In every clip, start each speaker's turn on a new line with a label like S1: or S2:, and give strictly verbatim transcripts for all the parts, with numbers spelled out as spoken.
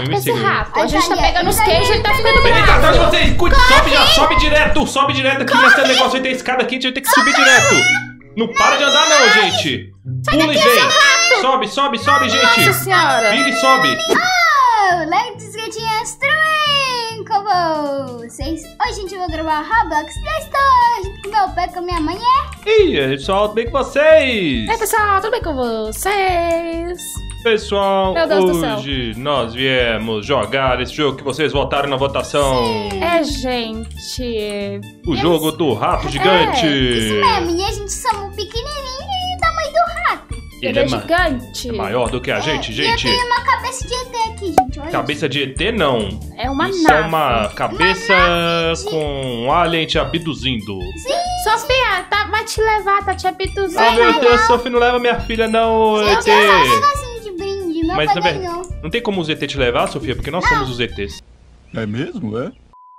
S1: me
S2: com esse
S1: siga.
S2: rato. A gente tá pegando os queijos e ele tá ficando
S1: Ele tá
S2: bravo.
S1: atrás de vocês. Cuide, sobe já, sobe direto, sobe direto aqui nesse negócio aí. Tem escada aqui, a gente vai ter que subir direto. Não para de andar não, gente. Pula e vem. Sobe, sobe, sobe, gente.
S2: Nossa senhora.
S1: Vira e sobe.
S3: Oh, let's gatinhas também com vocês. Hoje, gente, eu vou gravar Roblox Playstation junto com meu pai, com minha mãe.
S1: E aí, pessoal, tudo bem com vocês?
S2: Ei, pessoal, tudo bem com vocês?
S1: Pessoal,
S2: Meu Deus do céu.
S1: hoje nós viemos jogar esse jogo que vocês votaram na votação.
S2: É, gente...
S1: O jogo do rato gigante.
S3: Isso mesmo, e a gente somos pequenininho e o tamanho do rato.
S2: Ele é
S1: ma-
S2: gigante.
S1: é maior do que a gente,
S3: É,
S1: gente.
S3: E eu tenho uma cabeça de E T aqui, gente. Olha
S1: Cabeça de E T não.
S2: É uma
S1: Isso
S2: nave.
S1: é uma cabeça com um alien te abduzindo.
S2: Sofia, tá, vai te levar, tá te abduzindo.
S1: Ah, meu Deus, Sofia, não leva minha filha não,
S3: isso.
S1: E
S3: Eu
S1: T.
S3: tenho só um negocinho de brinde, meu
S1: Mas
S3: pai
S1: também,
S3: ganhou.
S1: não tem como os E T te levar, Sofia, porque nós somos os E Tês.
S4: É mesmo, é?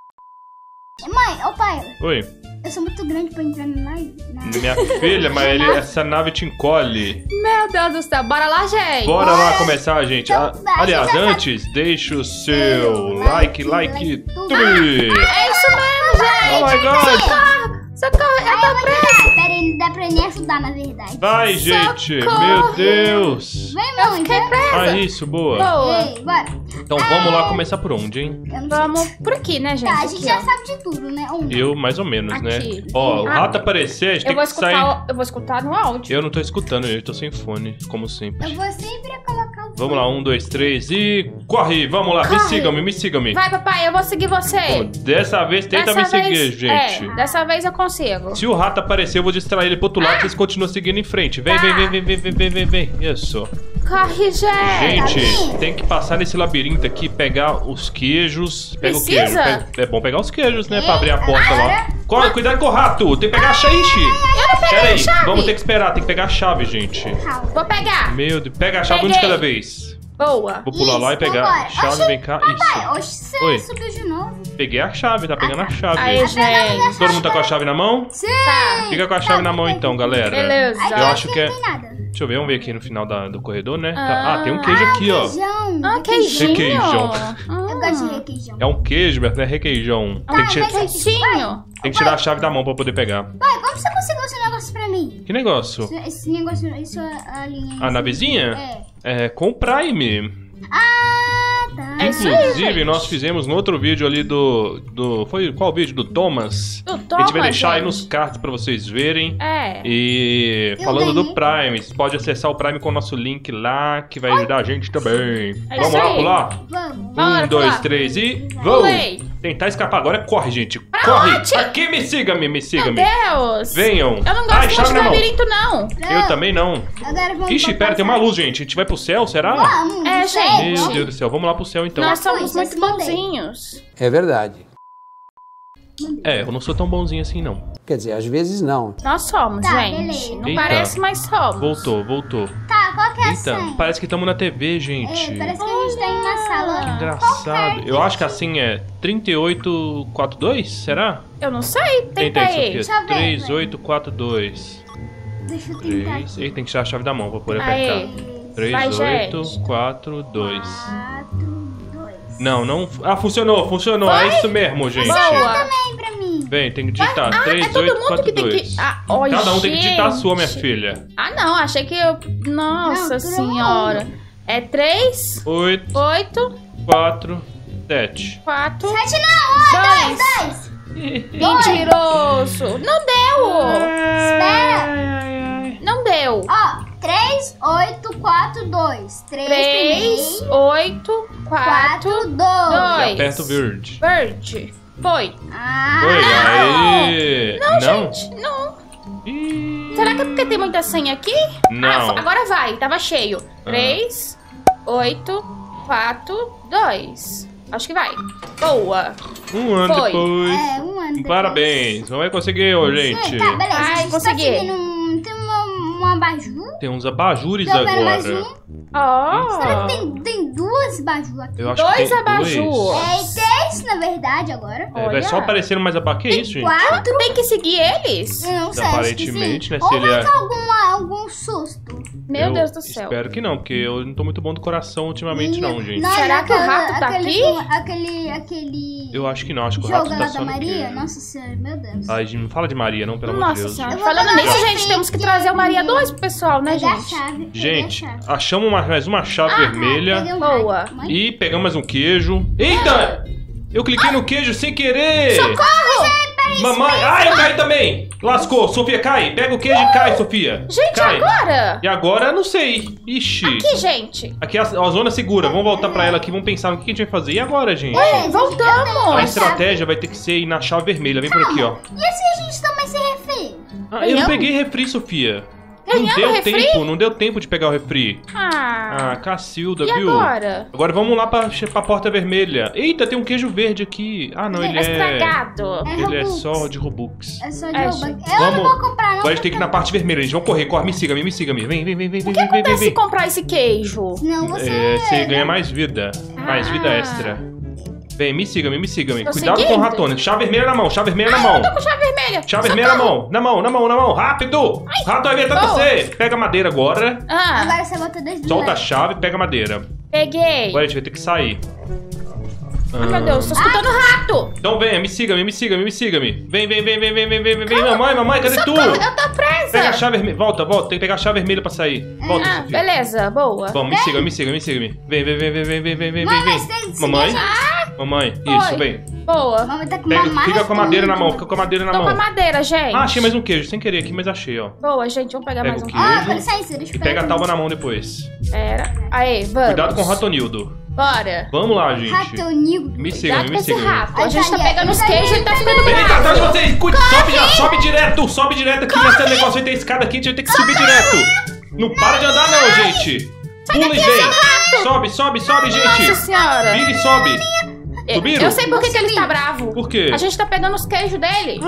S3: Mãe, ô pai,
S1: Oi,
S3: eu sou muito grande pra entrar na live. Na...
S1: minha filha, mas ele- essa nave te encolhe.
S2: Meu Deus do céu, bora lá, gente.
S1: Bora lá começar, gente.
S3: Então,
S1: Ah,
S3: a
S1: aliás,
S3: gente já sabe-
S1: antes, deixa o seu like,
S3: like,
S1: like,
S3: like,
S1: three.
S2: É isso mesmo, gente.
S1: Oh my God.
S2: Socorro, eu
S3: Ai,
S2: tô
S3: eu vou
S2: presa.
S3: ajudar. Pera aí, não dá pra nem ajudar, na verdade.
S1: Vai, gente.
S2: Socorro.
S1: Meu Deus.
S3: Vem,
S2: Eu
S3: mãe.
S2: fiquei
S3: vem.
S2: presa.
S1: Ah, isso, boa.
S2: Boa.
S3: Ei, bora.
S1: Então vamos lá começar por onde, hein?
S3: Eu não sei.
S2: Vamos por aqui, né, gente?
S3: Tá, a gente
S2: Aqui,
S3: já
S2: ó.
S3: sabe de tudo, né? Um.
S1: Eu, mais ou menos, né?
S2: Aqui.
S1: Ó, o
S2: Ah.
S1: rato aparecer, a gente
S2: Eu
S1: tem
S2: vou
S1: que sair.
S2: escutar, o- eu vou escutar no áudio.
S1: Eu não tô escutando, eu tô sem fone, como sempre.
S3: Eu vou sempre colocar o
S1: Vamos lá, um, dois, três e corre! Vamos lá, me
S2: Corre.
S1: sigam-me, me sigam-me.
S2: Vai, papai, eu vou seguir
S1: Bom,
S2: você.
S1: dessa vez tenta
S2: Dessa
S1: me seguir,
S2: vez-
S1: gente.
S2: É, dessa vez eu consigo.
S1: Se o rato aparecer, eu vou distrair ele pro outro lado e vocês continuam seguindo em frente. Vem,
S2: Tá.
S1: vem, vem, vem, vem, vem, vem, vem, vem. Isso.
S2: Corre, gente.
S1: Gente, tem que passar nesse labirinto aqui, pegar os queijos. Pega o
S2: Precisa?
S1: queijo. pega- É bom pegar os queijos, né? Pra abrir a
S3: Eita,
S1: porta lá.
S3: agora.
S1: Corre, cuidado com o rato. Tem que pegar a chave.
S2: Eu não peguei
S1: Pera
S2: a
S1: aí,
S2: chave.
S1: vamos ter que esperar. Tem que pegar a chave, gente.
S3: Calma.
S2: Vou pegar.
S1: Meu Deus, pega a chave um de
S2: Peguei.
S1: cada vez.
S2: Boa.
S1: Vou pular lá e
S3: Isso,
S1: pegar
S3: vambora.
S1: a chave,
S3: Oxi,
S1: vem cá.
S3: Papai,
S1: Isso.
S3: hoje você
S1: Oi.
S3: subiu de novo.
S1: Peguei a chave, tá pegando a chave.
S2: Aí, gente.
S1: Todo mundo tá com a chave na mão?
S3: Sim.
S2: Tá.
S1: Fica com a chave na mão então, galera.
S2: Beleza.
S3: Aqui
S1: Eu acho que é.
S3: não tem nada.
S1: Deixa eu ver, vamos ver aqui no final da- do corredor, né? Tá-
S2: Ah.
S1: Ah, tem um queijo aqui, ó.
S3: Requeijão.
S2: Ah, queijinho.
S1: Requeijão.
S3: Eu gosto de requeijão.
S1: É um queijo, mas não é requeijão.
S2: Ah,
S1: Tem que, ti-
S3: mas-
S2: Queijinho.
S1: tem que tirar a chave da mão pra poder pegar.
S3: Pai, como você conseguiu esse negócio pra mim?
S1: Que negócio?
S3: Esse, esse negócio, isso a linha.
S1: A navezinha?
S3: É.
S1: É, com o Prime.
S3: Ah, tá.
S2: É isso aí,
S1: Inclusive,
S2: gente.
S1: nós fizemos no outro vídeo ali do... do foi qual vídeo? Do Thomas.
S2: Do
S1: a gente vai
S2: Thomas,
S1: deixar aí
S2: gente.
S1: nos cards pra vocês verem.
S2: É.
S1: E
S3: Eu
S1: falando do
S3: ganhei.
S1: Prime, você pode acessar o Prime com o nosso link lá, que vai ajudar a gente também.
S2: É
S1: Vamos
S2: isso
S1: lá
S2: aí.
S1: pular?
S3: Vamos.
S2: Bora
S1: Um, dois,
S2: pular.
S1: três e... Vou!
S2: Pulei.
S1: Tentar escapar agora, corre, gente. Corre!
S2: onde?
S1: Aqui, me siga-me, me
S2: Meu
S1: siga-me.
S2: Deus.
S1: Venham.
S2: Eu não
S1: Ai,
S2: gosto
S1: chave
S2: muito de
S1: na mão.
S2: labirinto, não.
S1: Eu também não.
S3: Agora vamos.
S1: Ixi,
S3: botar
S1: pera, tem uma
S3: essa-
S1: luz, gente. A gente vai pro céu, será?
S3: Vamos.
S2: É,
S3: não sei.
S2: gente.
S1: Meu Deus do céu, vamos lá pro céu então.
S2: Nós somos
S3: Isso,
S2: muito
S3: assim, mandei.
S2: bonzinhos.
S5: É verdade.
S1: É, eu não sou tão bonzinho assim, não.
S5: Quer dizer, às vezes não.
S2: Nós somos,
S3: Tá,
S2: gente.
S3: beleza.
S2: Não
S1: Eita.
S2: parece, mas somos.
S1: Voltou, voltou.
S3: Tá, qual que é a
S1: Eita,
S3: senha?
S1: parece que estamos na T V, gente.
S3: É, parece que a gente tá indo na sala.
S1: Que engraçado. Eu acho que assim é trinta e oito quarenta e dois, será?
S2: Eu não sei. Tenta
S1: Tenta aí,
S2: aí.
S1: Sofia.
S3: Deixa eu ver,
S1: três oito quatro dois.
S3: Deixa eu tentar.
S1: três. Ei, tem que tirar a chave da mão pra poder
S2: Aê.
S1: apertar. três
S2: Vai,
S1: oito
S2: gente.
S1: quatro dois.
S3: quatro, dois.
S1: Não, não. Ah, funcionou, funcionou. É isso mesmo, gente.
S2: Boa.
S3: Vem pra mim.
S1: Vem, tem que digitar.
S2: Ah, é
S1: três
S2: todo
S1: oito
S2: mundo
S1: quatro
S2: que tem
S1: dois.
S2: que... Ah, oi,
S1: Cada um tem que digitar a
S2: gente.
S1: sua, minha filha.
S2: Ah, não. Achei que eu... Nossa
S3: Não, todo
S2: senhora. É três,
S1: oito
S2: oito,
S1: quatro sete.
S2: quatro,
S3: Sete não, ó,
S2: dois.
S3: dois, dois.
S2: Mentiroso. Não deu.
S3: Espera.
S2: Não deu.
S3: Ó, três, oito, quatro, dois. três,
S2: Três,
S3: primeiro.
S2: oito, quatro,
S3: quatro, dois.
S2: dois.
S1: Aperta o verde.
S2: Verde. Foi.
S3: Ah,
S1: Foi, aí.
S2: Não,
S1: Não?
S2: gente. Não.
S1: Ih,
S2: Será que é porque tem muita senha aqui?
S1: Não.
S2: Ah, agora vai. Tava cheio. Três, oito, quatro, dois. Acho que vai. Boa.
S1: Um ano
S2: Foi.
S1: depois.
S3: É, um ano depois.
S1: Parabéns. Não vai conseguir, ô, gente.
S3: Tá, beleza.
S2: Ai,
S3: a gente
S2: consegui.
S3: Tá seguindo um, tem uma, um abajur.
S1: Tem uns abajures
S3: Tô vendo mais
S1: agora.
S3: um.
S2: Ó.
S3: Será que tem, tem duas abajur aqui?
S1: Eu acho
S2: Dois
S1: que tem
S2: abajur.
S1: dois.
S3: É três, na verdade, agora.
S1: É, vai
S2: Olha.
S1: só aparecendo mais abajur. Que isso, gente?
S3: Quatro.
S2: Tem que seguir eles?
S3: Eu não sei, acho que
S1: Aparentemente,
S3: sim.
S1: né,
S3: Ou
S1: se ele
S3: vai
S1: é-
S3: ter alguma, algum susto.
S2: Meu
S1: Eu
S2: Deus do céu.
S1: Espero que não, porque eu não tô muito bom do coração ultimamente, não, gente.
S3: Não,
S2: Será que o
S3: aquela-
S2: rato tá
S3: aquele,
S2: aqui?
S3: filme- Aquele, aquele
S1: Eu acho que não, acho que o
S3: jogo
S1: rato
S3: lá
S1: tá
S3: da
S1: só no
S3: Maria.
S1: quê?
S3: Nossa senhora, meu Deus.
S1: Ai, gente, não fala de Maria, não, pelo amor de
S2: Nossa
S1: Deus.
S2: senhora.
S3: Eu vou
S2: Falando
S3: pegar
S2: nisso,
S3: uma
S2: gente, temos que
S3: de-
S2: trazer o Maria dois pro pessoal, né,
S3: Pegar a
S2: gente?
S3: chave, pegar a
S1: Gente,
S3: chave.
S1: achamos uma- mais uma chave
S3: Ah,
S1: vermelha
S3: peguei um
S2: Boa.
S3: rato. Mãe?
S1: e pegamos mais um queijo. Eita! Eu cliquei no queijo sem querer!
S2: Socorro!
S1: Mamãe! Ai, eu caí também! Lascou! Sofia, cai! Pega o queijo e cai, Sofia!
S2: Gente,
S1: cai.
S2: agora?
S1: E agora, não sei. Ixi.
S2: Aqui, gente.
S1: Aqui é a, a zona segura. Vamos voltar pra ela aqui, vamos pensar no que a gente vai fazer. E agora, gente?
S3: Ei,
S2: Voltamos.
S1: A estratégia vai ter que ser ir na chave vermelha. Vem por aqui, ó.
S3: E se a gente toma esse refri?
S1: Ah, eu não
S2: Ganhamos?
S1: peguei refri, Sofia. Não
S2: Ganhamos
S1: deu
S2: refri?
S1: tempo, não deu tempo de pegar o refri.
S2: Ah.
S1: Ah, Cacilda,
S2: E
S1: viu?
S2: agora?
S1: Agora vamos lá pra, pra porta vermelha. Eita, tem um queijo verde aqui. Ah, não, ele
S2: É
S1: é...
S2: estragado.
S3: É
S1: Ele é
S3: Robux.
S1: só de Robux.
S3: É só de
S2: É,
S3: roubar.
S2: gente.
S3: Eu
S1: Vamos.
S3: não vou comprar, não.
S1: Agora a gente tem que ir na parte vermelha, gente. Vamos correr, corre, me siga, me, me siga, me. Vem, vem, vem, vem, vem,
S2: O que
S1: vem, vem,
S2: acontece se
S1: vem.
S2: comprar esse queijo?
S3: Senão você...
S1: É, você ganha mais vida. Mais
S2: Ah.
S1: vida extra. Vem, me siga, me, me siga, me.
S2: Tô
S1: Cuidado
S2: seguindo.
S1: com o ratone. Chave vermelha na mão, chave vermelha na mão.
S2: Tô com chave vermelha.
S1: Chave vermelha na mão, na mão, na mão, na mão. Rápido! O rato vai vir atrás de
S2: boa.
S1: você. Pega a madeira agora.
S2: Ah,
S3: Agora você bota dois de
S1: Solta a
S3: leve.
S1: chave, pega a madeira.
S2: peguei.
S1: Agora a gente vai ter que sair.
S2: Ai, meu Deus, tô escutando rato.
S1: Então venha, me siga, me, me siga, me, me siga, me. Vem, vem, vem, vem, vem, vem, vem, vem, vem, mamãe, mamãe, cadê tu?
S2: Socorro, eu tô presa.
S1: Pega a chave vermelha, volta, volta, tem que pegar a chave vermelha pra sair. Volta,
S2: Ah,
S1: Sofia.
S2: beleza, boa.
S1: Vamos, me siga, me siga, me siga, me. Vem, vem, vem, vem, vem, vem, vem, vem,
S3: Mamãe,
S1: vem.
S3: você tem que seguir
S1: Mamãe,
S3: a gente.
S1: mamãe,
S2: Oi.
S1: isso, vem.
S2: Boa.
S3: Mamãe tá com
S1: Pega,
S3: uma marra
S1: fica com a madeira na mão,
S3: escondida.
S1: fica com a madeira na
S2: Tô com a
S1: mão.
S2: madeira, gente.
S1: Ah, achei mais um queijo, sem querer aqui, mas achei, ó.
S2: Boa, gente, vamos pegar
S1: Pega
S2: mais
S1: o
S2: um.
S1: queijo.
S3: Ah, com licença, deixa eu
S1: E pega a
S3: pegar
S1: tábua na mão depois.
S2: Pera. Aê, vamos.
S1: Cuidado com o Ratonildo.
S2: Bora.
S1: Vamos lá, gente.
S3: Ratonil.
S1: Me siga,
S2: Cuidado com
S1: me
S2: esse
S1: siga.
S2: rato. A gente tá
S3: Olha ali,
S2: pegando os
S3: olha ali,
S2: queijos e ele tá ficando
S1: Vem, tá atrás de
S2: bravo.
S1: vocês! Cuide, sobe já, sobe direto, sobe direto aqui nesse negócio aí, tem escada aqui, a gente vai ter que subir direto. Não para de andar não, gente. Pula e vem. Sobe, sobe, sobe,
S2: Nossa
S1: gente.
S2: senhora.
S1: Vira e sobe. Subiram?
S2: Eu sei por que, que ele está bravo.
S1: Por quê?
S2: A gente tá pegando os queijos dele.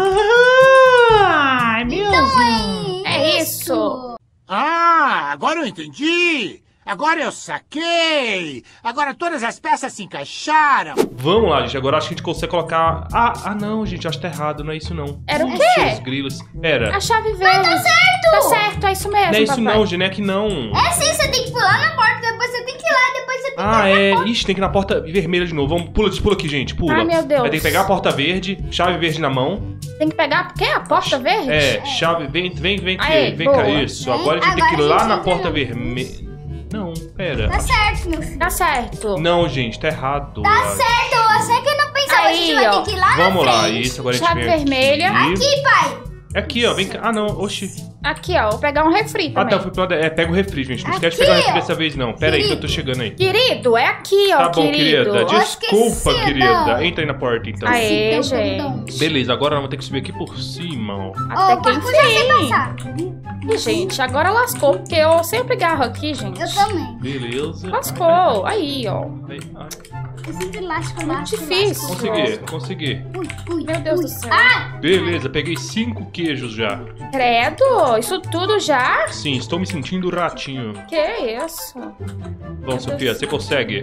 S4: Ai, meu Deus.
S2: É isso.
S4: Ah, agora eu entendi. Agora eu saquei. Agora todas as peças se encaixaram.
S1: Vamos lá, gente. Agora acho que a gente consegue colocar... Ah, ah não, gente. Acho que tá errado. Não é isso, não.
S2: Era o
S1: Seus
S2: quê?
S1: grilos. Era.
S2: A chave veio. Tá certo. Tá certo, é isso mesmo,
S1: Não é isso
S2: papai.
S1: não, gente. Não é que não.
S3: É sim, você tem que pular na porta, depois você tem que ir lá, depois você tem que
S1: Ah, é. Ixi, tem que ir na porta vermelha de novo. Vamos, pula, pula aqui, gente. Pula.
S2: Ai, meu Deus.
S1: Vai ter que pegar a porta verde, chave verde na mão.
S2: Tem que pegar, o quê? A porta verde?
S1: É, chave. Vem, vem, vem, aqui,
S2: Aê,
S1: vem cá.
S2: boa.
S1: Isso. Agora a gente tem
S3: Agora
S1: que ir
S3: a
S1: lá
S3: gente
S1: na
S3: entra
S1: porta
S3: no-
S1: vermelha. Não, pera.
S3: Tá certo, meu filho.
S2: Tá certo.
S1: Não, gente, tá errado.
S3: Tá certo, você que não pensava, a gente
S2: Aí,
S3: vai
S2: ó.
S3: ter que ir lá
S1: Vamos
S3: na
S1: lá,
S3: frente.
S1: isso. Agora a gente
S2: Chave
S1: vem
S2: vermelha.
S1: aqui.
S3: Aqui, pai.
S1: É aqui, ó. Vem cá. Ah, não. Oxi.
S2: Aqui, ó. Vou pegar um refri
S1: Ah,
S2: também.
S1: tá. Fui pro lado. É, pega o refri, gente. Não esquece de
S3: Aqui,
S1: pegar o refri
S3: ó.
S1: dessa vez, não. Pera aí que eu tô chegando aí.
S2: Querido, é aqui, ó,
S1: Tá bom,
S2: querido.
S1: querida.
S3: Ô,
S1: Desculpa,
S3: esqueci,
S1: querida.
S3: não.
S1: Entra aí na porta, então.
S2: Aê,
S3: Então,
S2: gente.
S3: perdão.
S1: Beleza, agora nós vamos ter que subir aqui por cima, ó.
S2: Até
S3: Ô,
S2: que
S3: Paco, já sei
S2: enfim.
S3: passar.
S2: Ih, gente, agora lascou, porque eu sempre garro aqui, gente.
S3: Eu também.
S1: Beleza.
S2: Lascou. Aí, ó.
S1: Ai, ai.
S3: Eu sempre lasco,
S2: Muito
S3: lasco,
S2: difícil.
S3: lasco.
S1: Consegui, consegui.
S3: Ui, ui,
S2: Meu Deus
S3: ui.
S2: do céu.
S3: Ah,
S1: Beleza, peguei cinco queijos já.
S2: Credo, isso tudo já?
S1: Sim, estou me sentindo ratinho.
S2: Que isso?
S1: Bom, Sofia, você consegue?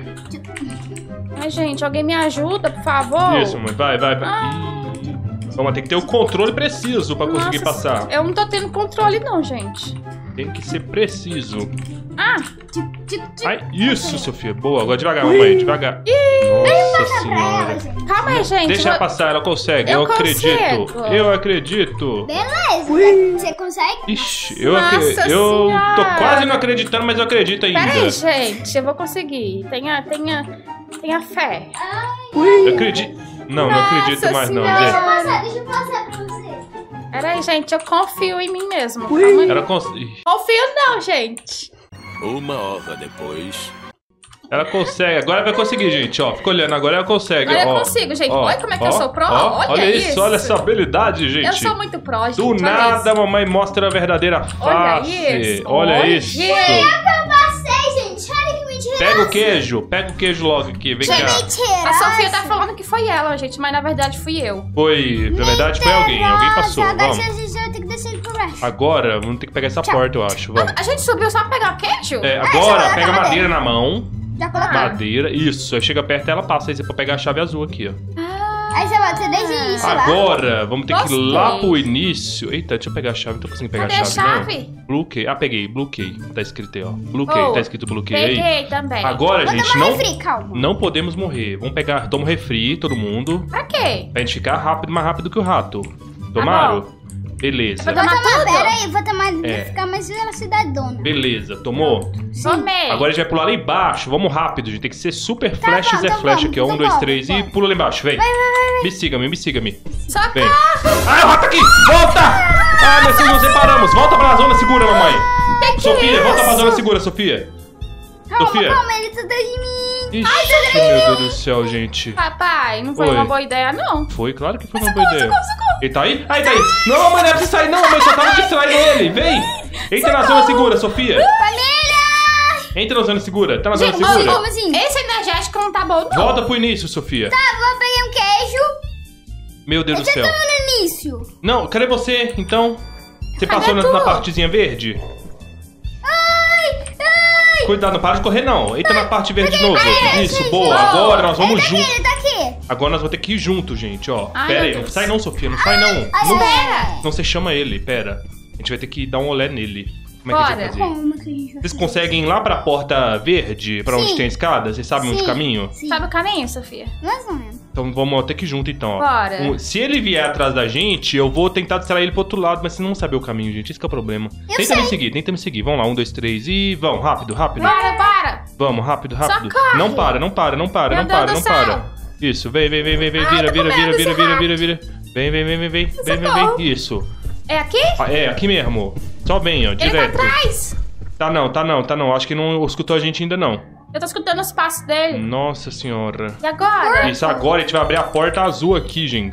S2: Ai, gente, alguém me ajuda, por favor?
S1: Isso, mãe. Vai, vai, vai. Ih, vamos ter que ter o controle preciso pra conseguir
S2: Nossa,
S1: passar.
S2: Eu não tô tendo controle, não, gente.
S1: Tem que ser preciso.
S2: Ah,
S3: tic, tic, tic.
S1: Ai, isso, Sofia. Boa. Agora devagar, mamãe. Devagar. Nossa senhora.
S2: calma aí, gente.
S1: Deixa
S2: vou-
S1: ela passar, ela consegue. Eu,
S2: Eu
S1: acredito.
S2: consigo.
S1: Eu acredito.
S3: Beleza, você consegue?
S1: Ixi, eu,
S2: Nossa
S1: acre... eu tô
S2: Senhora.
S1: quase não acreditando, mas eu acredito ainda.
S2: Pera aí, gente, eu vou conseguir. Tenha, tenha, tenha fé.
S1: Eu acredito. Não, não
S2: Nossa
S1: acredito mais não,
S2: Senhora.
S1: gente.
S3: Deixa eu passar, deixa eu passar pra você.
S2: Pera aí, gente, eu confio em mim mesmo. Calma aí.
S1: Ela, cons... Ih,
S2: Confio não, gente.
S6: Uma hora depois.
S1: ela consegue, agora vai conseguir, gente, ó. Fica olhando, agora ela consegue,
S2: Agora eu
S1: ó.
S2: consigo, gente.
S1: Ó,
S2: Olha como é que eu
S1: ó,
S2: sou pro.
S1: ó,
S2: Olha
S1: olha
S2: isso.
S1: isso, olha essa habilidade, gente.
S2: Eu sou muito pró, gente.
S1: Do
S2: olha
S1: nada, a
S2: isso.
S1: mamãe mostra a verdadeira
S2: Olha
S1: face.
S2: isso.
S1: Olha
S2: Olha,
S1: isso.
S2: gente.
S3: Eu passei, gente. Olha que mentira.
S1: Pega o queijo, pega o queijo logo aqui, vem cá.
S3: Mentira.
S2: A Sofia tá falando que foi ela, gente, mas na verdade fui eu.
S1: Foi, na verdade foi alguém, alguém passou,
S3: Agora
S1: vamos.
S3: a gente vai ter que descer por Flash.
S1: Agora, vamos ter que pegar essa porta, eu acho. Vamos.
S2: A gente subiu só pra pegar o queijo?
S1: É,
S3: só
S1: agora,
S3: coloca
S1: pega a
S3: madeira.
S1: madeira na mão.
S3: Já coloquei.
S1: Madeira, isso. Aí chega perto e ela passa. Aí você pode pegar a chave azul aqui, ó.
S3: Aí você bota desde o início lá.
S1: Agora, vamos ter que ir
S2: Gostei.
S1: lá pro início. Eita, deixa eu pegar a chave. Não tô conseguindo pegar
S2: Cadê
S1: a chave,
S2: a chave?
S1: não. Blue Key. Ah, peguei. Blue Key. Tá escrito aí, ó. Blue Key.
S2: Oh,
S1: Tá escrito Blue Key aí.
S2: Peguei também.
S1: Agora,
S3: Vou
S1: gente,
S3: tomar
S1: não,
S3: refri, calma.
S1: não podemos morrer. Vamos pegar, toma um refri, todo mundo.
S2: Pra quê?
S1: Pra gente ficar rápido, mais rápido que o rato. Tomaram? Beleza.
S2: Vou
S3: Vou
S2: tomar
S3: tomar,
S2: tudo?
S3: pera aí, vou tomar,
S1: É.
S3: vou ficar mais velocidadona.
S1: Beleza, tomou?
S2: Tomei.
S1: Agora a gente vai pular lá embaixo. Vamos rápido, gente. Tem que ser super flash
S3: bom,
S1: Zé
S3: tá
S1: Flash
S3: bom,
S1: aqui, ó.
S3: tá
S1: Um, dois,
S3: bom,
S1: três
S3: tá
S1: e
S3: bom.
S1: pula lá embaixo, vem.
S3: Vai, vai, vai, vai.
S1: Me siga-me, me siga-me. Vem.
S2: Socorro!
S1: Ah, o rato aqui! Volta! Ah, nós nos separamos. Volta pra zona segura, mamãe.
S2: Que
S1: Sofia,
S2: que é
S1: volta pra
S2: isso?
S1: zona segura, Sofia.
S3: Calma,
S1: Sofia.
S3: calma, ele tá atrás de mim.
S1: Ixi, meu Deus do céu, gente.
S2: Papai, não foi
S1: Oi.
S2: uma boa ideia, não.
S1: Foi, claro que foi uma boa ideia. Ele tá aí? Aí, tá aí. Não, mamãe, não é pra você sair, não, mamãe. Só tava distraindo ele. Vem. Entra na zona segura, Sofia.
S3: Família!
S1: Entra na zona segura. Tá na zona
S2: Gente,
S1: segura.
S3: Como assim?
S2: Esse energético não tá bom, não.
S1: Volta pro início, Sofia.
S3: Tá, vou pegar um queijo.
S1: Meu Deus
S3: Eu
S1: do
S3: já
S1: céu.
S3: tava no início.
S1: Não, cadê você, então? Você
S2: Cadê
S1: passou na,
S2: tu?
S1: na partezinha verde?
S3: Ai, ai.
S1: Cuidado, não para de correr, não. Entra na parte verde de novo.
S3: Ai,
S1: Isso,
S3: ai,
S1: boa.
S3: ai.
S1: Agora nós vamos
S3: Ele tá aqui,
S1: juntos.
S3: ele tá aqui.
S1: Agora nós vamos ter que ir juntos, gente, ó.
S2: Ai,
S1: Pera
S2: meu
S1: aí, não
S2: Deus.
S1: sai não, Sofia. Não sai não.
S3: Ai,
S1: Não,
S3: espera.
S1: não você chama ele, pera. A gente vai ter que dar um olé nele. Como é que a gente vai
S2: Bora.
S1: fazer?
S3: Como que a gente vai
S1: Vocês
S3: fazer?
S1: conseguem ir lá pra porta verde, pra onde
S3: Sim.
S1: tem a escada? Vocês sabem onde
S3: Sim.
S1: caminho?
S3: Sim.
S2: Sabe o caminho, Sofia?
S3: Mais ou menos.
S1: Então vamos ter que ir junto, então, ó.
S2: Bora.
S1: Um- Se ele vier atrás da gente, eu vou tentar distrair ele pro outro lado, mas vocês não sabem o caminho, gente. Esse que é o problema.
S3: Eu
S1: tenta me
S3: sei.
S1: seguir, tenta me seguir. Vamos lá, um, dois, três e vão, rápido, rápido.
S2: Bora, bora.
S1: Vamos, rápido, rápido.
S2: corre.
S1: Não para, não para, não para,
S2: Meu
S1: não
S2: Deus
S1: para,
S2: do
S1: não
S2: céu.
S1: para. Isso, vem, vem, vem, vem, vem,
S2: Ai,
S1: vira,
S2: tô com
S1: vira,
S2: medo
S1: vira,
S2: desse
S1: vira, vira,
S2: rato.
S1: vira, vira. Vem, vem, vem, vem, vem, vem, vem,
S2: Socorro.
S1: vem. Isso.
S2: É aqui?
S1: Ah, é, aqui mesmo. Só vem, ó,
S2: Ele tá
S1: direto.
S2: atrás.
S1: Tá não, tá não, tá não. Acho que não escutou a gente ainda não.
S2: Eu tô escutando os passos dele.
S1: Nossa senhora.
S2: E agora?
S1: Isso, agora a gente vai abrir a porta azul aqui, gente.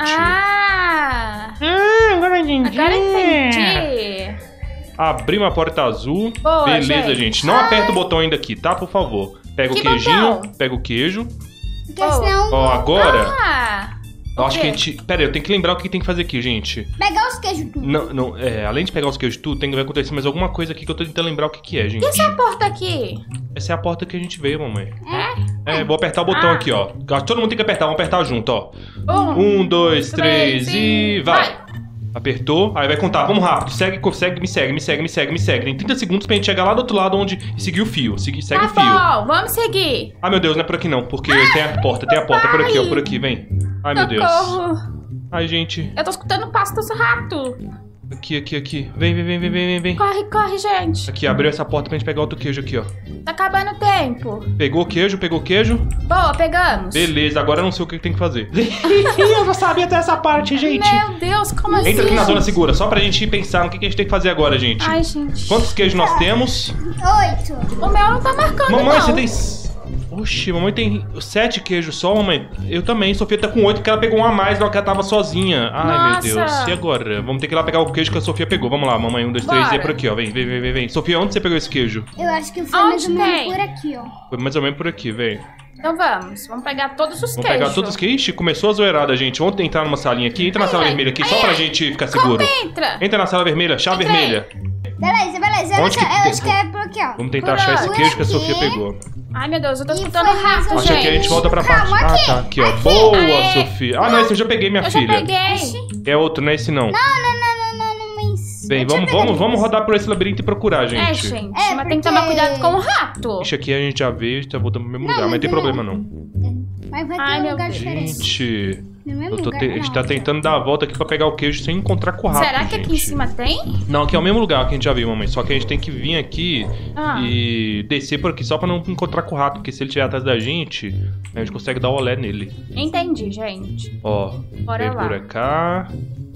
S2: Ah,
S1: Ah, agora eu entendi.
S2: agora entendi.
S1: Abrimos a porta azul.
S2: Boa,
S1: Beleza, gente.
S2: gente.
S1: Não aperta o botão ainda aqui, tá? Por favor. Pega
S2: Que
S1: o queijinho,
S2: botão?
S1: pega o queijo.
S3: Porque
S2: Oh.
S3: senão...
S1: Ó, agora,
S2: Ah,
S1: eu
S2: o
S1: acho que a
S2: quê?
S1: gente... Pera aí, eu tenho que lembrar o que tem que fazer aqui, gente.
S3: Pegar os queijos tudo.
S1: Não, não, é, além de pegar os queijos tudo, tem que vai acontecer mais alguma coisa aqui que eu tô tentando lembrar o que que é, gente.
S2: e essa porta aqui?
S1: Essa é a porta que a gente veio, mamãe.
S2: É?
S1: É, vou apertar o botão
S2: Ah.
S1: aqui, ó. Todo mundo tem que apertar, vamos apertar junto, ó.
S2: Um,
S1: Um, dois, três
S2: três
S1: e
S2: e
S1: vai.
S2: vai.
S1: Apertou, aí vai contar, vamos rápido. Segue, segue, me segue, me segue, me segue, me segue. Tem trinta segundos pra gente chegar lá do outro lado onde e seguir o fio. Segui, segue
S2: Tá
S1: o fio.
S2: bom, vamos seguir.
S1: Ah, meu Deus, não é por aqui não, porque tem a porta, tem a porta, por aqui, ó, por aqui, vem. Ai, meu Deus.
S2: Socorro.
S1: Ai, gente.
S2: Eu tô escutando o passo dos ratos.
S1: Aqui, aqui, aqui. Vem, vem, vem, vem, vem, vem.
S2: Corre, corre, gente.
S1: Aqui, abriu essa porta pra gente pegar outro queijo aqui, ó.
S2: Tá acabando o tempo.
S1: Pegou o queijo, pegou o queijo.
S2: Boa, pegamos.
S1: Beleza, agora eu não sei o que tem que fazer. Eu não sabia até essa parte, gente.
S2: Meu Deus, como assim?
S1: Entra aqui na zona segura, só pra gente pensar no que que a gente tem que fazer agora, gente.
S2: Ai, gente.
S1: Quantos queijos nós temos?
S3: Oito.
S2: O meu não tá marcando,
S1: Mamãe,
S2: não.
S1: você tem... Oxi, mamãe tem sete queijos só, mamãe. Eu também. Sofia tá com oito porque ela pegou um a mais na hora que ela tava sozinha. Ai,
S2: Nossa.
S1: meu Deus. E agora? Vamos ter que ir lá pegar o queijo que a Sofia pegou. Vamos lá, mamãe. Um, dois, três
S2: Bora.
S1: e é por aqui, ó. Vem, vem, vem, vem, vem. Sofia, onde você pegou esse queijo?
S3: Eu acho que foi mais ou
S2: Onde
S3: menos
S2: tem?
S3: por aqui, ó.
S1: Foi mais ou menos por aqui, vem.
S2: Então vamos. Vamos pegar todos os
S1: Vamos
S2: queijos.
S1: pegar todos os queijos. Ixi, começou a zoeirada, gente. Vamos entrar numa salinha aqui. Entra na
S2: Ai,
S1: sala
S2: ai.
S1: vermelha aqui,
S2: Ai,
S1: só pra
S2: ai.
S1: gente ficar
S2: Como
S1: seguro.
S2: entra?
S1: Entra na sala vermelha, chave
S2: Entrei.
S1: vermelha.
S3: Beleza, beleza. Eu,
S1: Onde
S3: acho,
S1: que
S3: eu
S1: tem?
S3: acho que é por aqui, ó.
S1: Vamos tentar
S2: Por
S1: achar esse
S2: onde?
S1: queijo que a
S3: Aqui.
S1: Sofia pegou.
S2: Ai, meu Deus, eu tô
S3: E
S2: escutando
S3: foi mais
S2: rato,
S3: ou
S1: Acho que aqui a gente
S2: gente.
S1: volta pra parte.
S3: Calma,
S1: Ah,
S3: aqui.
S1: tá. Aqui, ó.
S3: Aqui.
S1: Boa,
S2: Aê.
S1: Sofia. Ah, não, esse eu já peguei, minha
S2: Eu já
S1: filha.
S2: peguei.
S1: É outro, não é esse não.
S3: Não, não, não, não, não, não, mas...
S1: Bem,
S3: eu tinha
S1: vamos,
S3: pegado
S1: vamos, vamos
S3: esse.
S1: rodar por esse labirinto e procurar, gente.
S2: É, gente.
S3: É,
S2: mas tem que
S3: porque-
S2: tomar cuidado com o rato.
S1: Ixi, aqui a gente já veio, tá voltando pro mesmo
S3: Não,
S1: lugar, mas
S3: mas
S1: tem
S3: é-
S1: problema não.
S3: Mas vai ter
S2: Ai,
S3: um
S2: meu
S3: lugar
S2: Deus.
S3: diferente.
S1: Gente,
S3: No mesmo
S1: eu tô
S3: lugar,
S1: te- a gente
S3: não,
S1: tá
S3: aqui, ó.
S1: tentando dar a volta aqui pra pegar o queijo sem encontrar com o rato,
S2: Será que aqui em
S1: gente.
S2: cima tem?
S1: Não, aqui é o mesmo lugar que a gente já viu, mamãe. Só que a gente tem que vir aqui
S2: Ah.
S1: e descer por aqui só pra não encontrar com o rato. Porque se ele estiver atrás da gente, a gente consegue dar o olé nele.
S2: Entendi, gente.
S1: Ó,
S2: Bora
S1: vem
S2: lá.
S1: por cá.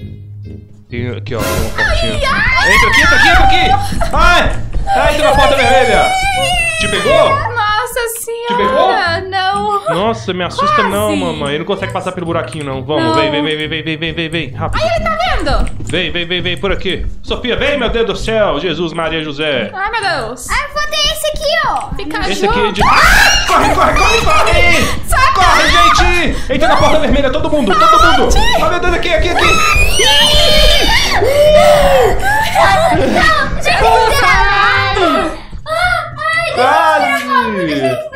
S1: Tem aqui, ó, tem uma portinha. Entra aqui, entra aqui, entra aqui! Ai! Ai, entra na porta vermelha! Te pegou?
S2: Nossa
S1: pegou?
S2: senhora, não.
S1: Nossa, me assusta
S2: Quase.
S1: não, mamãe. Ele não consegue passar pelo buraquinho, não. Vamos,
S2: Não.
S1: vem, vem, vem, vem, vem, vem, vem, vem, vem. Rápido.
S2: Ai, ele tá vendo?
S1: Vem, vem, vem, vem, por aqui. Sofia, vem, meu Deus do céu. Jesus, Maria, José.
S2: Ai, meu Deus.
S3: Ah, eu vou ter esse aqui, ó.
S2: Fica
S1: Esse aqui é
S2: junto.
S1: de... Ah! Corre, corre, corre, corre!
S2: Sai,
S1: Corre, gente! Entra na porta vermelha, todo mundo, todo mundo! Ó, meu Deus, aqui, aqui, aqui!
S3: Não, gente,
S2: Ai.
S1: Quase!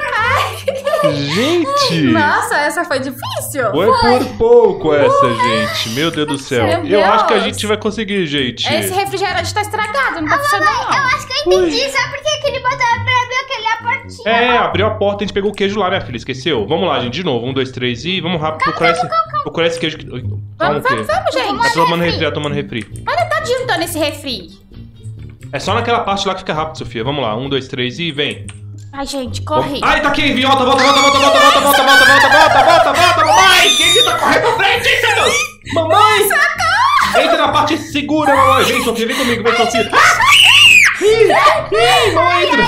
S1: Gente!
S2: Nossa, essa foi difícil.
S1: Foi por pouco essa, gente. Meu Deus do céu.
S2: Meu
S1: Eu acho que a
S2: Deus.
S1: gente vai conseguir, gente.
S2: Esse refrigerante tá estragado, não tá funcionando
S3: eu
S2: não.
S3: acho que eu entendi. Sabe por que aquele botão é pra abrir aquele a portinha?
S1: É, abriu a porta, a gente pegou o queijo lá, minha filha. Esqueceu? Vamos lá, gente, de novo. Um, dois, três e vamos rápido procurar esse, procurar esse queijo. que- Calma,
S2: Vamos,
S1: o quê?
S2: vamos, vamos, gente.
S1: Tá tomando refri, tá tomando refri.
S2: Olha, tá adiantando esse refri.
S1: É só naquela parte lá que fica rápido, Sofia. Vamos lá. Um, dois, três e vem.
S2: Ai, gente, corre.
S1: Ai, tá aqui, volta, volta, volta, volta, volta, volta, volta, volta, volta, volta, volta, volta, mamãe! Quem que tá correndo pra frente, Deus? Mamãe! Entra na parte segura, mamãe! Vem, Sofia, vem comigo, vem, Sofia! Ih, ih, mamãe, entra!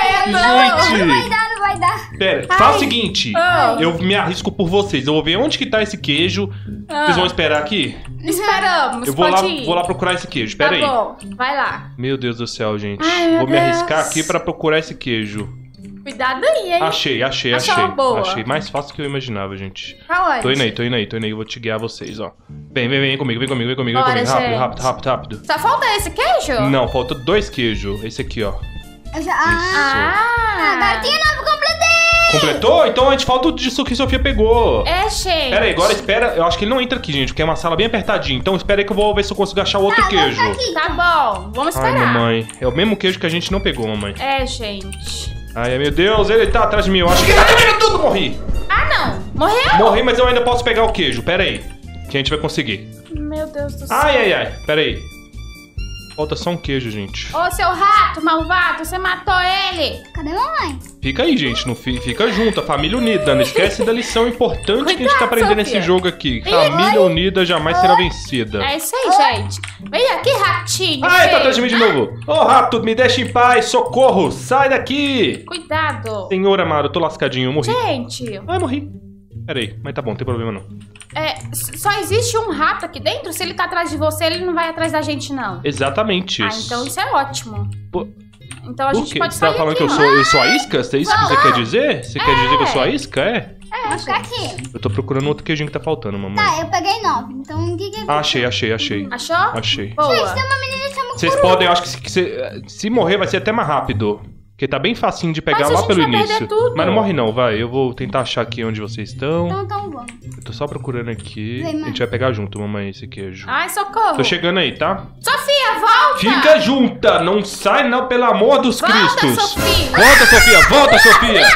S3: Não vai
S1: Gente!
S3: dar, não vai dar.
S1: Pera, faz o seguinte,
S2: Ah.
S1: eu me arrisco por vocês, eu vou ver onde que tá esse queijo. Vocês vão esperar aqui?
S2: Esperamos,
S1: Eu vou lá,
S2: pode ir.
S1: vou lá procurar esse queijo, pera
S2: Tá
S1: aí.
S2: bom, vai lá.
S1: Meu Deus do céu, gente.
S2: Ai, meu
S1: Vou me
S2: Deus.
S1: arriscar aqui pra procurar esse queijo.
S2: Cuidado aí, hein.
S1: Achei, achei,
S2: Achou
S1: achei.
S2: uma boa.
S1: Achei mais fácil do que eu imaginava, gente.
S2: Pra onde?
S1: Tô indo aí, tô indo aí, tô indo aí. Eu vou te guiar vocês, ó. Vem, vem, vem comigo, vem comigo, vem comigo, vem
S2: Bora,
S1: comigo. Rápido,
S2: gente.
S1: rápido, rápido, rápido.
S2: Só falta esse queijo?
S1: Não, falta dois queijos. Esse aqui, ó.
S3: Eu já... Ah,
S2: Ah,
S3: agora tem nove, completei.
S1: Completou? Então a gente falta o disso que a Sofia pegou.
S2: É, gente.
S1: Pera aí, agora espera. Eu acho que ele não entra aqui, gente, porque é uma sala bem apertadinha. Então espera aí que eu vou ver se eu consigo achar o outro
S3: Tá, eu vou
S1: queijo.
S3: ficar aqui.
S2: Tá bom, vamos
S1: Ai,
S2: esperar.
S1: mamãe. É o mesmo queijo que a gente não pegou, mamãe.
S2: É, gente.
S1: Ai, meu Deus, ele tá atrás de mim. Eu acho que ele tá comendo tudo, morri.
S2: Ah, não. Morreu?
S1: Morri, mas eu ainda posso pegar o queijo. Pera aí. Que a gente vai conseguir.
S2: Meu Deus do céu.
S1: Ai, ai, ai. Pera aí. Falta só um queijo, gente.
S2: Ô, seu rato malvado, você matou ele.
S3: Cadê a mamãe?
S1: Fica aí, gente. Não fi- fica junto. A família unida. Não esquece da lição importante que a gente tá
S2: Cuidado,
S1: aprendendo
S2: Sofia.
S1: nesse jogo aqui. Família unida jamais será vencida.
S2: É isso aí, gente. Vem aqui, ratinho.
S1: Ai, tá
S2: feio.
S1: atrás de mim de novo. Ô, rato, me deixa em paz. Socorro. Sai daqui.
S2: Cuidado.
S1: Senhor amado, eu tô lascadinho. Eu morri.
S2: Gente,
S1: Ai, morri. Pera aí. Mas tá bom, não tem problema não.
S2: é, s- só existe um rato aqui dentro? Se ele tá atrás de você, ele não vai atrás da gente, não.
S1: Exatamente
S2: Ah,
S1: isso.
S2: então isso é ótimo.
S1: Pô,
S2: Então a
S1: por
S2: gente
S1: quê?
S2: pode
S1: Você tá
S2: sair
S1: falando
S2: aqui,
S1: que eu
S2: ó.
S1: sou, eu sou a isca? É isso que você quer dizer? Você quer dizer que eu sou a isca? É?
S2: É,
S3: Vou ficar aqui.
S1: Eu tô procurando outro queijinho que tá faltando, mamãe.
S3: Tá, eu peguei nove. Então o que que...
S1: Ah, achei, achei, achei.
S2: Achou?
S1: Achei.
S2: Boa.
S3: Gente, tem uma menina que chama
S1: Vocês
S3: Curu.
S1: podem, eu acho que se, que se, se morrer vai ser até mais rápido. Porque tá bem facinho de pegar
S2: Mas a
S1: lá
S2: gente
S1: pelo
S2: vai perder
S1: início.
S2: tudo.
S1: Mas não morre não, vai. Eu vou tentar achar aqui onde vocês estão.
S3: Então, então vamos.
S1: Eu tô só procurando aqui.
S3: Vem, mãe.
S1: A gente vai pegar junto, mamãe, esse queijo.
S2: Ai, socorro.
S1: Tô chegando aí, tá?
S2: Sofia, volta.
S1: Fica junta! Não sai não, pelo amor dos
S2: Volta,
S1: Cristos!
S2: Sofia.
S1: Volta, Sofia! Volta, Sofia!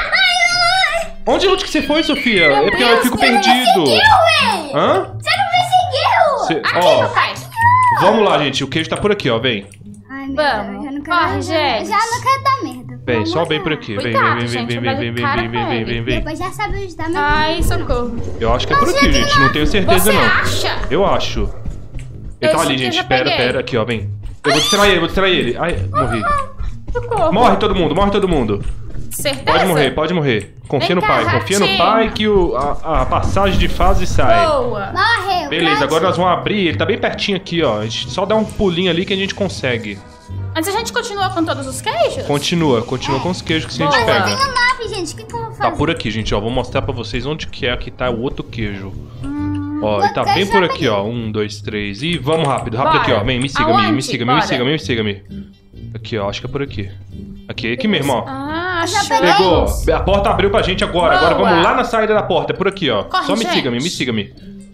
S1: Onde, onde que você foi, Sofia?
S2: Meu
S1: é porque
S2: Deus,
S1: eu fico
S2: você não
S1: perdido.
S3: Ué,
S1: Hã?
S3: você não me seguiu.
S1: Cê-
S2: Aqui,
S1: ó,
S2: papai.
S1: vamos lá, gente. O queijo tá por aqui, ó. Vem.
S3: Ai, meu
S2: Vamos.
S3: Deus, eu não quero...
S2: Corre,
S3: já,
S2: gente.
S3: já não quero dar merda.
S1: Vem, só
S3: Vamos
S1: vem
S3: lá.
S1: por aqui. Vem,
S2: Cuidado,
S1: vem, vem,
S2: gente,
S1: vem,
S2: vai
S1: vem, vem,
S2: dar cara
S1: vem, vem,
S2: com
S1: vem,
S2: ele.
S1: vem, vem.
S3: Depois já sabe onde tá meu
S2: Ai,
S3: menino.
S2: socorro.
S1: Eu acho que é por aqui, gente. Não tenho certeza,
S2: Você
S1: não.
S2: acha?
S1: Eu acho. Ele tá
S2: Esse
S1: ali,
S2: aqui eu
S1: gente.
S2: já
S1: Pera,
S2: peguei.
S1: pera. Aqui, ó. Vem. Eu vou distrair ele, vou distrair ele. Ai, morri.
S2: Socorro.
S1: Morre todo mundo, morre todo mundo.
S2: Certeza?
S1: Pode morrer, pode morrer. Confia
S2: Vem
S1: no
S2: cá,
S1: pai, confia no
S2: ratinho.
S1: pai que o, a, a passagem de fase sai.
S2: Boa.
S3: Morreu.
S1: Beleza,
S3: pronto.
S1: agora nós vamos abrir. Ele tá bem pertinho aqui, ó. A gente só dá um pulinho ali que a gente consegue.
S2: Mas a gente continua com todos os queijos?
S1: Continua, continua com os queijos que a gente
S2: Boa.
S3: Eu
S1: pega.
S3: tenho nove, gente. O que que eu vou fazer?
S1: Tá por aqui, gente, ó. Vou mostrar pra vocês onde que é que tá o outro queijo.
S2: Hum,
S1: Ó, ele tá
S3: outro
S1: bem
S3: queijo
S1: por
S3: já
S1: aqui, ó. Um, dois, três. E vamos rápido, rápido
S2: Bora.
S1: aqui, ó. Vem, me siga, me, me
S2: Aonde?
S1: siga, me, me
S2: Bora.
S1: siga, me, me siga, me. Aqui, ó. Acho que é por aqui. Aqui, aqui mesmo, ó.
S2: Ah,
S3: já
S2: achou.
S3: peguei.
S1: Pegou. A porta abriu pra gente agora. Agora
S2: Boa.
S1: vamos lá na saída da porta. É por aqui, ó.
S2: Corre,
S1: Só me
S2: gente.
S1: siga, me, me siga, me.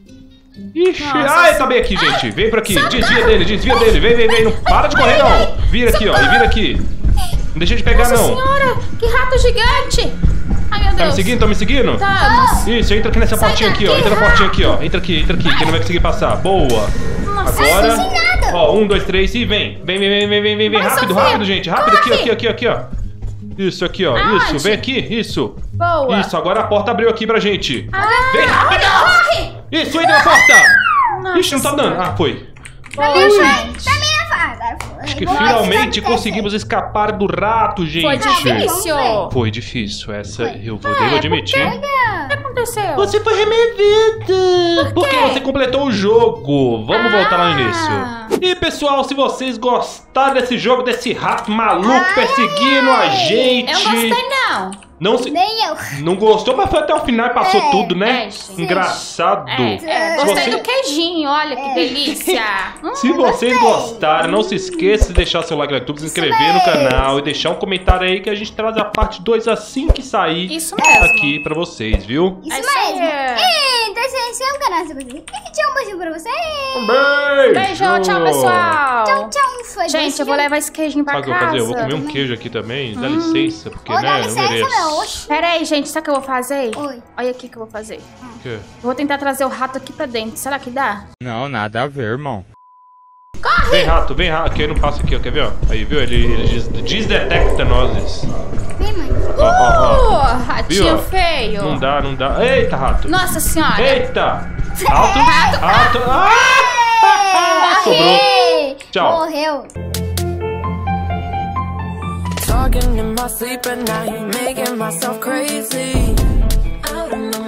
S1: Ixi,
S2: Nossa,
S1: ai, tá bem aqui, gente. Vem por aqui. Desvia dele, desvia dele. Vem, vem, vem. Não para de correr, não. Vira aqui, ó. E vira aqui. Não deixa de pegar,
S2: Nossa
S1: não.
S2: senhora, que rato gigante. Ai, meu Deus.
S1: Tá me seguindo? Tá me seguindo?
S2: Vamos.
S1: Isso, entra aqui nessa
S2: Sai
S1: portinha aqui, ó.
S2: daqui,
S1: Entra na portinha aqui, ó. Entra aqui, entra aqui, que não vai conseguir passar. Boa.
S2: Nossa,
S1: Agora.
S3: sem nada.
S1: Ó, um, dois, três e vem. Vem, vem, vem, vem, vem, vem, vem.
S2: Vai,
S1: Rápido,
S2: Sofia.
S1: rápido, gente. Rápido aqui,
S2: Corre.
S1: aqui, aqui, aqui, ó. Isso aqui, ó.
S2: Aonde?
S1: Isso, vem aqui, isso.
S2: Boa.
S1: Isso, agora a porta abriu aqui pra gente.
S2: Ah,
S1: Vem rápido!
S2: corre.
S1: Isso, entra na porta!
S2: Nossa
S1: Ixi, não tá dando. Ah, foi.
S3: Pra
S2: Boa,
S3: mim,
S2: gente.
S3: pra mim é fácil.
S1: Acho que finalmente conseguimos escapar do rato, gente.
S2: Foi difícil.
S1: Foi difícil, essa
S3: Foi.
S1: eu vou, devo admitir.
S2: É aconteceu?
S1: Você foi removida! Por Porque você completou o jogo. Vamos ah. voltar lá no início. E pessoal, se vocês gostaram desse jogo, desse rato maluco ai, perseguindo ai, a gente...
S2: Eu não gostei não.
S1: Não se...
S3: Nem eu.
S1: Não gostou, mas foi até o final e passou
S3: é,
S1: tudo, né?
S2: É,
S1: engraçado.
S2: É, é. Gostei
S1: você...
S2: do queijinho, olha que
S3: é.
S2: delícia.
S1: Se vocês gostaram, não se esqueça de deixar seu like no YouTube, se inscrever no canal e deixar um comentário aí que a gente traz a parte dois assim que sair.
S2: Isso mesmo.
S1: Aqui pra vocês, viu?
S3: Isso
S2: é
S3: mesmo.
S2: É.
S3: E então se inscreve no canal se você e tchau, um beijinho pra vocês.
S1: Um beijo.
S2: Beijo, tchau pessoal.
S3: Tchau, tchau. Foi
S2: gente, eu vou levar esse queijinho pra
S1: sabe
S2: casa.
S1: Sabe o que eu vou fazer? Eu vou comer um queijo aqui também. Dá
S2: hum.
S1: licença, porque
S3: oh,
S1: né,
S3: dá licença,
S1: eu mereço.
S3: meu. Oxi.
S2: Pera aí, gente, sabe o que eu vou fazer?
S3: Oi.
S2: Olha aqui o que eu vou fazer.
S1: O quê?
S2: Eu vou tentar trazer o rato aqui pra dentro. Será que dá?
S7: Não, nada a ver, irmão.
S2: Corre!
S1: Vem rato, vem rato. Aqui, não passa aqui, ó. Quer ver, ó? Aí, viu? Ele, ele des desdetecta nós.
S3: Vem, mãe.
S1: Ó, ó, ó.
S2: Uh, ratinho
S1: viu?
S2: feio.
S1: Não dá, não dá. Eita, rato.
S2: Nossa senhora.
S1: Eita. Rato,
S2: Rato.
S1: rato. Ah! Sobrou. Tchau.
S3: Morreu.
S8: Talking in my sleep at night, making myself crazy. Out of my